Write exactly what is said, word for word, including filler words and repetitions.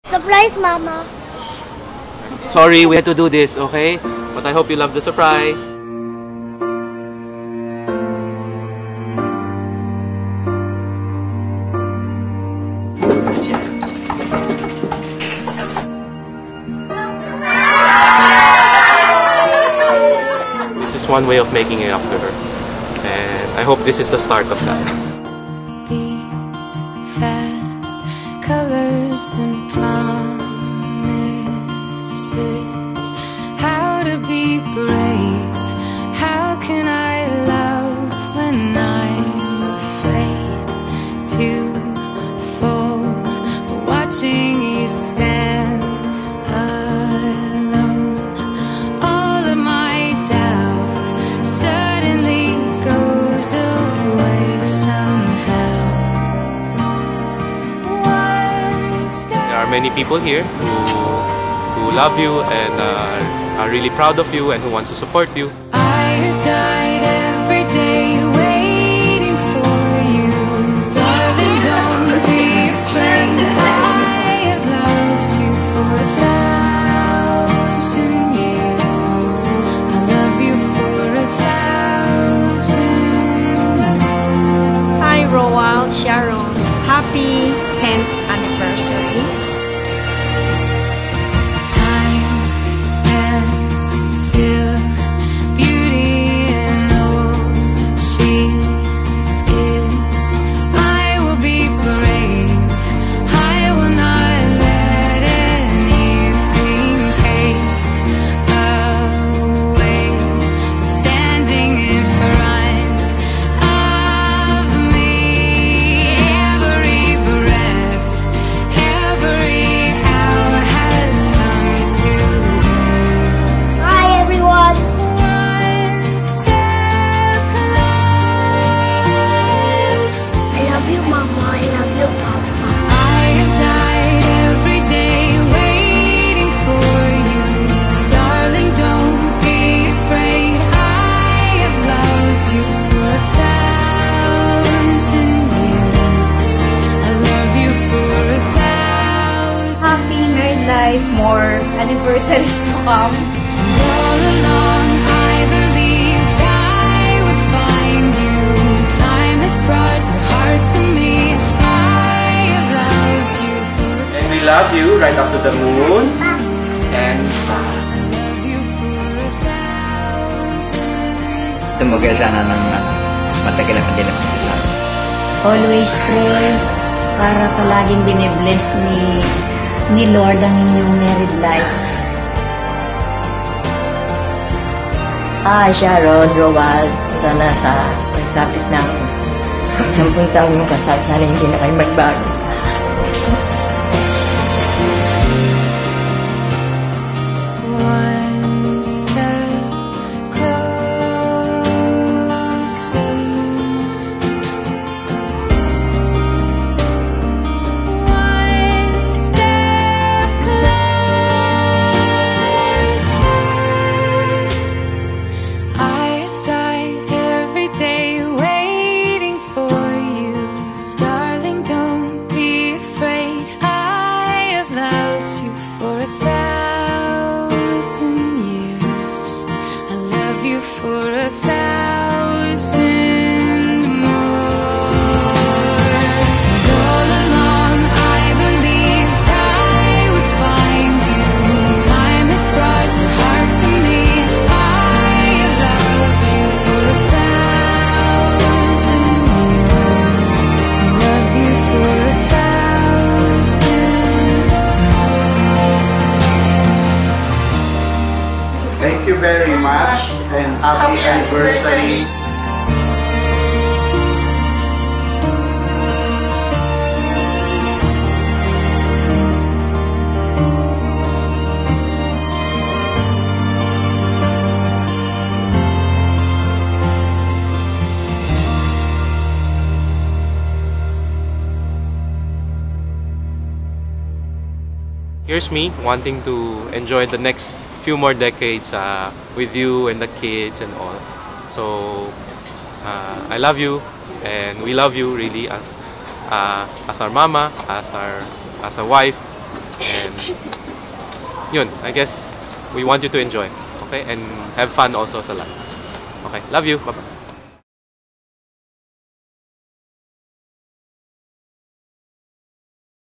Surprise, Mama. Sorry, we had to do this, okay? But I hope you love the surprise. This is one way of making it up to her. And I hope this is the start of that. Beats fast, colors and promises. How to be brave? How can I love when I'm afraid to fall? But watching you stand alone, all of my doubt suddenly goes away somehow. There are many people here who, who love you and uh, are really proud of you and who want to support you. I have died every day waiting for you. Darling, don't be afraid. I have loved you for a thousand years. I love you for a thousand more. Hi, Roald, Sharon. Happy tenth anniversary. Time stands still. Beauty in all she is. I will be brave. I will not let anything take away. Standing in front of me, every breath, every hour has come to this. Hi, everyone. One step close. I love you, Mama. I love you, Papa. I have died every day waiting for you. Darling, don't be afraid. I have loved you for a thousand years. I love you for a thousand. Happy nerd life, more anniversaries to come. And all along I believed I would find you. Time has brought your heart to me. I have loved you for a And we love you right up to the moon. And I love you for a thousand. Tumugil sana ng matagal ang kanilang pagkasama. Always pray para palaging binibless ni ni Lord ang inyong married life. Ah, Sharon, Roald, sana sa pagsapit ng sampung taong yung kasal, sana hindi na kayo magbago. One step closer. One step closer. I have died every day waiting for you. Darling, don't be afraid. I have loved you for a thousand years. I love you for a thousand more. And all along I believed I would find you. Time has brought your heart to me. I have loved you for a thousand years. I love you for a thousand more. Thank you very much and happy anniversary. here's me wanting to enjoy the next few more decades uh, with you and the kids and all. So uh, I love you, and we love you really as uh, as our mama, as our as a wife, And yun, I guess we want you to enjoy. Okay? And have fun also sa life. Okay? Love you. Bye-bye.